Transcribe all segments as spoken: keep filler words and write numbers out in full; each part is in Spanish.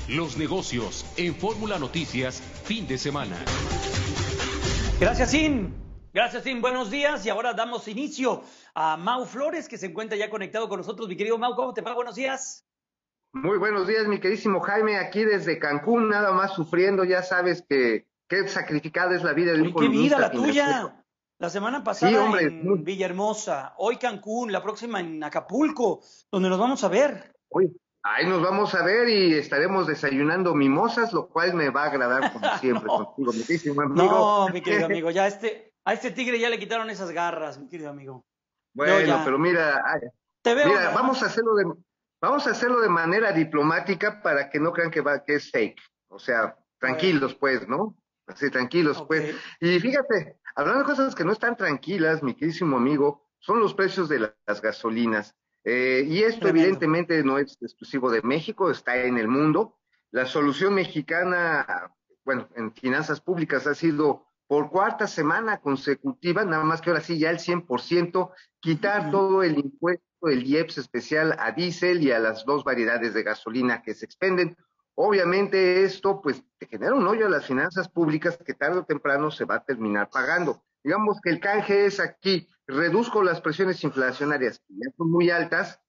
Los negocios en Fórmula Noticias, fin de semana. Gracias, Sin. Gracias, Sin. Buenos días. Y ahora damos inicio a Mau Flores, que se encuentra ya conectado con nosotros. Mi querido Mau, ¿cómo te va? Buenos días. Muy buenos días, mi queridísimo Jaime, aquí desde Cancún, nada más sufriendo. Ya sabes que qué sacrificada es la vida de un Oye, qué vida columnista la financiero. tuya. La semana Sí, pasada hombre, en muy... Villahermosa, hoy Cancún, la próxima en Acapulco, donde nos vamos a ver. Oye, ahí nos vamos a ver y estaremos desayunando mimosas, lo cual me va a agradar como siempre No, contigo, mi queridísimo amigo. no, mi querido amigo, ya este, a este tigre ya le quitaron esas garras, mi querido amigo. Yo Bueno, pero ya, mira, ay, te veo mira, nada vamos a más. hacerlo de, vamos a hacerlo de manera diplomática para que no crean que va, que es fake. O sea, A ver, tranquilos, pues, ¿no? Así, tranquilos, ok. pues. Y fíjate, hablando de cosas que no están tranquilas, mi queridísimo amigo, son los precios de la- las gasolinas. Eh, y esto Tremendo. evidentemente no es exclusivo de México, está en el mundo. La solución mexicana, bueno, en finanzas públicas ha sido por cuarta semana consecutiva, nada más que ahora sí ya el cien por ciento, quitar Ujú. todo el impuesto, el I E P S especial a diésel y a las dos variedades de gasolina que se expenden. Obviamente esto pues te genera un hoyo a las finanzas públicas que tarde o temprano se va a terminar pagando. Digamos que el canje es aquí, reduzco las presiones inflacionarias que ya son muy altas,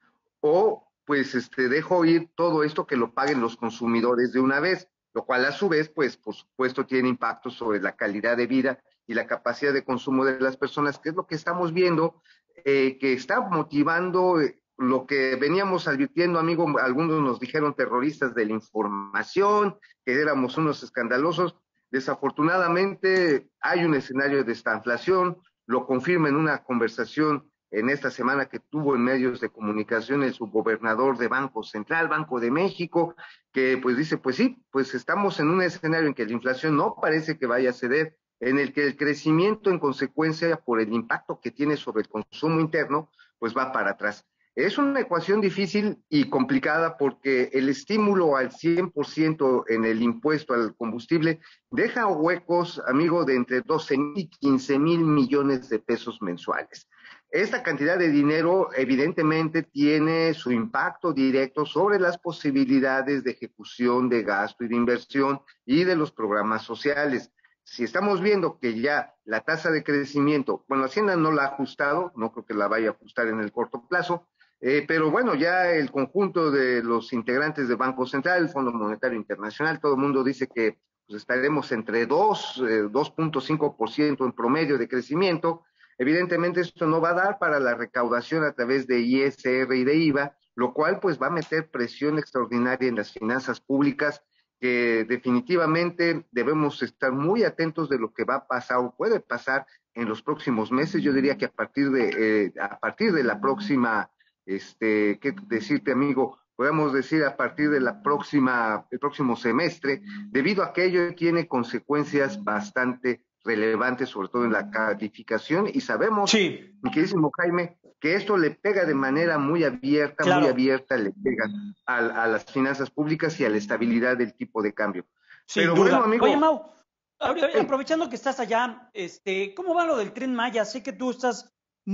o pues este dejo ir todo esto que lo paguen los consumidores de una vez, lo cual a su vez pues por supuesto tiene impacto sobre la calidad de vida y la capacidad de consumo de las personas, que es lo que estamos viendo, eh, que está motivando eh, lo que veníamos advirtiendo, amigo. Algunos nos dijeron terroristas de la información, que éramos unos escandalosos. Desafortunadamente hay un escenario de esta inflación, lo confirma en una conversación en esta semana que tuvo en medios de comunicación el subgobernador de Banco Central, Banco de México, que pues dice, pues sí, pues estamos en un escenario en que la inflación no parece que vaya a ceder, en el que el crecimiento en consecuencia por el impacto que tiene sobre el consumo interno, pues va para atrás. Es una ecuación difícil y complicada porque el estímulo al cien por ciento en el impuesto al combustible deja huecos, amigo, de entre doce mil y quince mil millones de pesos mensuales. Esta cantidad de dinero evidentemente tiene su impacto directo sobre las posibilidades de ejecución de gasto y de inversión y de los programas sociales. Si estamos viendo que ya la tasa de crecimiento, bueno, Hacienda no la ha ajustado, no creo que la vaya a ajustar en el corto plazo, eh, pero bueno, ya el conjunto de los integrantes del Banco Central, el Fondo Monetario Internacional, todo el mundo dice que pues, estaremos entre dos, eh, dos punto cinco por ciento en promedio de crecimiento. Evidentemente esto no va a dar para la recaudación a través de I S R y de I V A, lo cual pues va a meter presión extraordinaria en las finanzas públicas, que definitivamente debemos estar muy atentos de lo que va a pasar o puede pasar en los próximos meses. Yo diría que a partir de, eh, a partir de la próxima, este, ¿qué decirte, amigo? Podemos decir a partir de la próxima, el próximo semestre, debido a que ello tiene consecuencias bastante relevantes, sobre todo en la calificación, y sabemos, Sí, mi queridísimo Jaime, que esto le pega de manera muy abierta, muy claro, abierta, le pega a, a las finanzas públicas y a la estabilidad del tipo de cambio. sin Pero bueno, duda. Oye, amigo, Mau, ahora- hey, aprovechando que estás allá, este, ¿cómo va lo del Tren Maya? Sé que tú estás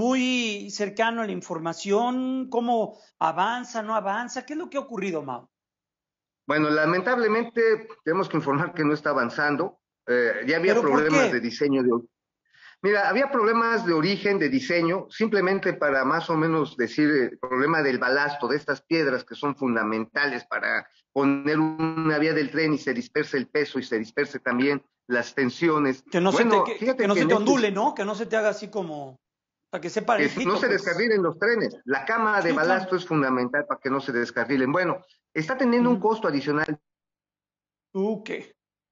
muy cercano a la información, ¿cómo avanza, no avanza? ¿Qué es lo que ha ocurrido, Mau? bueno, lamentablemente tenemos que informar que no está avanzando. Eh, ya había ¿Pero por problemas de qué? diseño de Mira, había problemas de origen, de diseño, simplemente para más o menos decir el problema del balasto, de estas piedras que son fundamentales para poner una vía del tren y se disperse el peso y se disperse también las tensiones. Que no se te, Bueno, que, que- que fíjate no que se en te este, ondule, ¿no? Que no se te haga así como, para que sea que no parejito, se pues. descarrilen los trenes. La cama de Sí, claro. balasto es fundamental para que no se descarrilen. Bueno, está teniendo un Ujú. costo adicional. ¿Tú qué?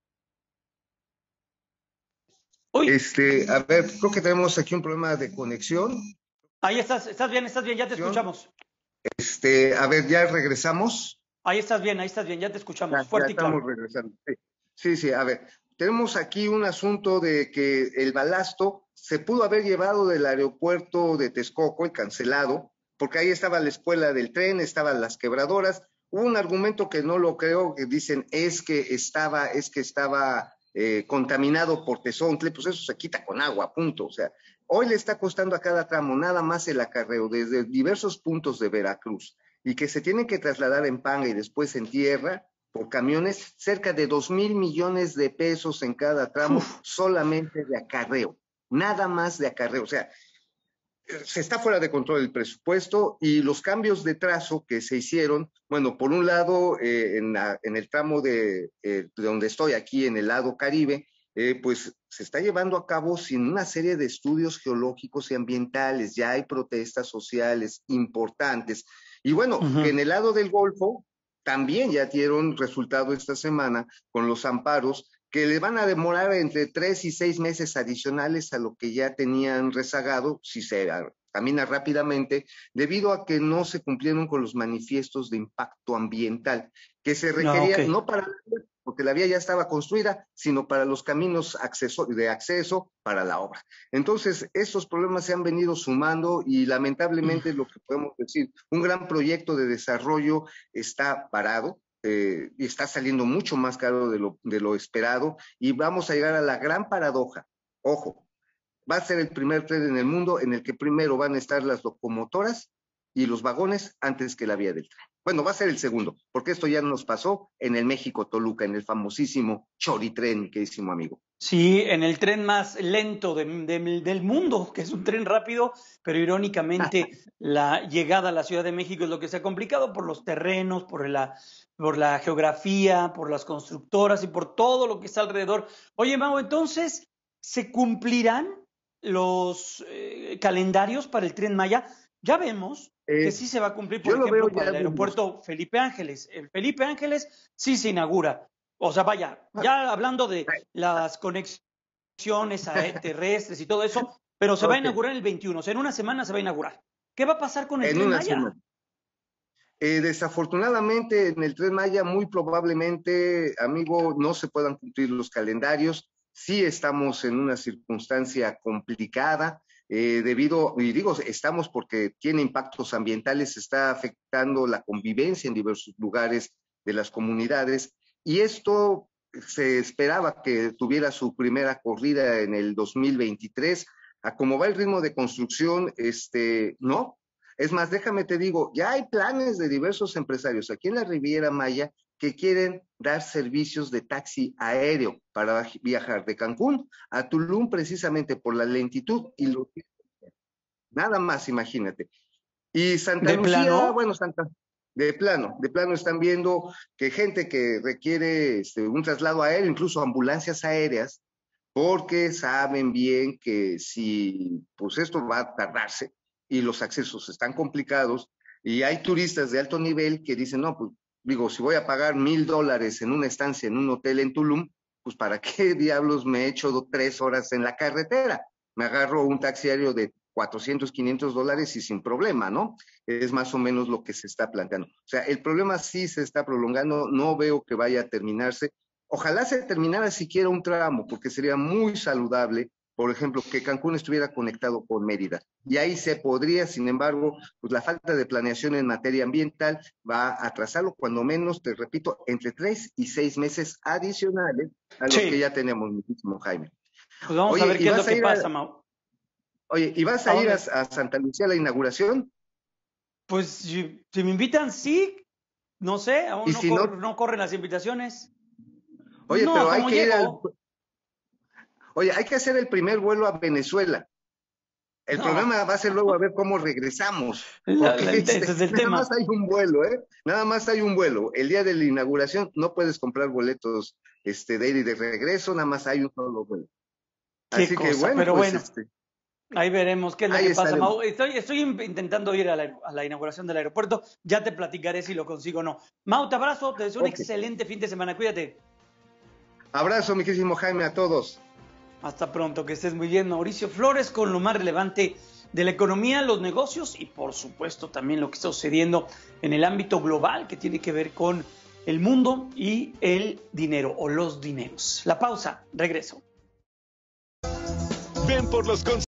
Uy, Este, a ver, creo que tenemos aquí un problema de conexión. ahí estás, estás bien, estás bien, ya te escuchamos. Este, a ver, ya regresamos. Ahí estás bien, ahí estás bien, ya te Ya, escuchamos, ya fuerte y estamos claro. regresando. Sí, sí, sí, a ver, tenemos aquí un asunto de que el balasto se pudo haber llevado del aeropuerto de Texcoco y cancelado, porque ahí estaba la escuela del tren, estaban las quebradoras. Hubo un argumento que no lo creo, que dicen es que estaba, es que estaba eh, contaminado por tezontle, pues eso se quita con agua, punto. O sea, hoy le está costando a cada tramo nada más el acarreo desde diversos puntos de Veracruz y que se tienen que trasladar en panga y después en tierra, por camiones, cerca de dos mil millones de pesos en cada tramo, Uf. solamente de acarreo, nada más de acarreo. O sea, se está fuera de control el presupuesto y los cambios de trazo que se hicieron, bueno, por un lado, eh, en, la, en el tramo de, eh, de donde estoy aquí, en el lado Caribe, eh, pues se está llevando a cabo sin una serie de estudios geológicos y ambientales, ya hay protestas sociales importantes. Y bueno, uh-huh. que en el lado del Golfo también ya dieron resultado esta semana con los amparos, que le van a demorar entre tres y seis meses adicionales a lo que ya tenían rezagado, si se camina rápidamente, debido a que no se cumplieron con los manifiestos de impacto ambiental, que se requerían, no, okay. no para, porque la vía ya estaba construida, sino para los caminos acceso, de acceso para la obra. Entonces, estos problemas se han venido sumando y lamentablemente lo que podemos decir, un gran proyecto de desarrollo está parado, Eh, y está saliendo mucho más caro de lo, de lo esperado y vamos a llegar a la gran paradoja. Ojo, va a ser el primer tren en el mundo en el que primero van a estar las locomotoras y los vagones antes que la vía del tren. Bueno, va a ser el segundo, porque esto ya nos pasó en el México-Toluca, en el famosísimo Choritren, mi queridísimo amigo. Sí, en el tren más lento de, de, del mundo, que es un tren rápido, pero irónicamente la llegada a la Ciudad de México es lo que se ha complicado por los terrenos, por la, por la geografía, por las constructoras y por todo lo que está alrededor. Oye, Mau, entonces, ¿se cumplirán los eh, calendarios para el Tren Maya? Ya vemos eh, que sí se va a cumplir, por ejemplo, para el aeropuerto Felipe Ángeles. El Felipe Ángeles sí se inaugura. O sea, vaya, ya hablando de las conexiones terrestres y todo eso, pero se okay. va a inaugurar el veintiuno, o sea, en una semana se va a inaugurar. ¿Qué va a pasar con el en Tren Maya? Semana. Eh, desafortunadamente, en el Tren Maya, muy probablemente, amigo, no se puedan cumplir los calendarios. Sí estamos en una circunstancia complicada, eh, debido, y digo, estamos porque tiene impactos ambientales, está afectando la convivencia en diversos lugares de las comunidades. Y esto se esperaba que tuviera su primera corrida en el dos mil veintitrés. A cómo va el ritmo de construcción, este, no. Es más, déjame te digo, ya hay planes de diversos empresarios aquí en la Riviera Maya que quieren dar servicios de taxi aéreo para viajar de Cancún a Tulum precisamente por la lentitud y lo que... Nada más, imagínate. Y Santa ¿De Lucía, plano? bueno, Santa... De plano, de plano están viendo que gente que requiere este, un traslado aéreo, incluso ambulancias aéreas, porque saben bien que si pues esto va a tardarse y los accesos están complicados y hay turistas de alto nivel que dicen, no, pues digo, si voy a pagar mil dólares en una estancia en un hotel en Tulum, pues ¿para qué diablos me echo tres horas en la carretera? Me agarro un taxi aéreo de cuatrocientos, quinientos dólares y sin problema, ¿no? Es más o menos lo que se está planteando. O sea, el problema sí se está prolongando, no veo que vaya a terminarse. Ojalá se terminara siquiera un tramo, porque sería muy saludable, por ejemplo, que Cancún estuviera conectado con Mérida. Y ahí se podría, sin embargo, pues la falta de planeación en materia ambiental va a atrasarlo, cuando menos, te repito, entre tres y seis meses adicionales a lo sí. que ya tenemos, muchísimo, Jaime. Pues vamos Oye, a ver qué es lo que pasa, a... Mau. Oye, ¿y vas a, ¿A ir a, a Santa Lucía a la inauguración? Pues si, si me invitan, sí. No sé, aún no, si cor no... no corren las invitaciones. Oye, no, pero hay que llego? ir al... Oye, hay que hacer el primer vuelo a Venezuela. El no. problema va a ser luego a ver cómo regresamos. La, la, ese es el nada tema. más hay un vuelo, ¿eh? Nada más hay un vuelo. El día de la inauguración no puedes comprar boletos este, de ir y de regreso, nada más hay un solo vuelo. Qué Así cosa, que bueno, pero pues, bueno. Este... Ahí veremos qué es lo Ahí que pasa, estaremos. Mau. Estoy, estoy intentando ir a la, a la inauguración del aeropuerto. Ya te platicaré si lo consigo o no. Mau, te abrazo. Te deseo okay. un excelente fin de semana. Cuídate. Abrazo, mi queridísimo Jaime, a todos. Hasta pronto, que estés muy bien. Mauricio Flores con lo más relevante de la economía, los negocios y, por supuesto, también lo que está sucediendo en el ámbito global que tiene que ver con el mundo y el dinero o los dineros. La pausa. Regreso. Ven por los consejos.